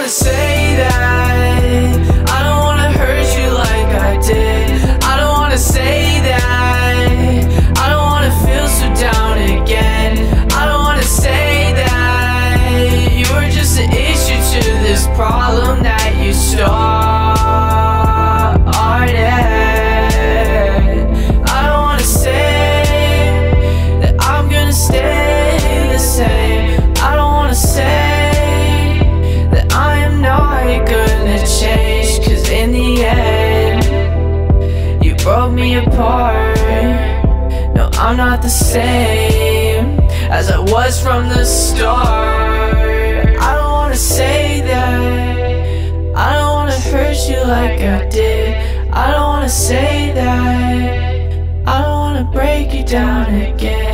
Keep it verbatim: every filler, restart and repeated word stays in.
wanna say that I don't wanna hurt you like I did. I don't wanna say that I don't wanna feel so down again. I don't wanna say that you were just an issue to this problem that you started. I don't wanna say that I'm gonna stay the same. I don't wanna say that I am not gonna change, 'cause in the end you broke me apart. No, I'm not the same as I was from the start. I don't wanna say that I don't wanna hurt you like I did. I don't wanna say that I don't wanna break you down again.